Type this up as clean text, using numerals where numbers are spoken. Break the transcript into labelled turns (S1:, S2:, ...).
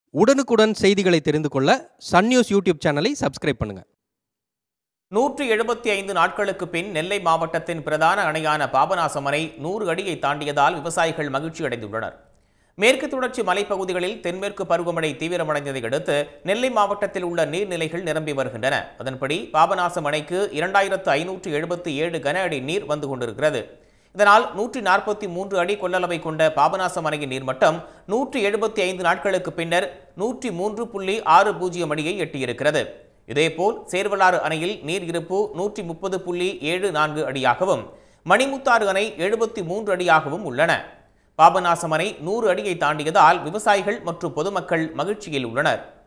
S1: உடனுக்குடன் செய்திகளை தெரிந்து கொள்ள சன் நியூஸ் யூடியூப் சேனலை சப்ஸ்கிரைப் பண்ணுங்க.
S2: 175 நாட்களுக்கு பின் நெல்லை மாவட்டத்தின் பிரதான அணையான பாபநாசம் அணை 100 அடியை தாண்டியதால் விவசாயிகள் மகிழ்ச்சி அடைந்துள்ளனர். மேற்கு தொடர்ச்சி மலைப்பகுதிகளில் தென்மேற்கு பருவமழை தீவிரமடைந்ததை அடுத்து நெல்லை மாவட்டத்தில் உள்ள நீர்நிலைகள் நிரம்பி வருகின்றன. அதன்படி பாபநாசம் அணைக்கு 2577 கன அடி நீர் வந்து கொண்டிருக்கிறது. இதனால் 143 அடி கொள்ளளவை கொண்ட பாபநாசம் அணையின் நீர்மட்டம் 175 நாட்களுக்கு பின்னர் 103.60 அடியை எட்டியிருக்கிறது. இதேபோல் சேர்வலாறு அணையில் நீர் இருப்பு 130.74 அடியாகவும் மணிமுத்தாறு அணை 73 அடியாகவும் உள்ளன. பாபநாசம் அணை 100 அடியை தாண்டியதால் விவசாயிகள் மற்றும் பொதுமக்கள் மகிழ்ச்சியில் உள்ளனர்.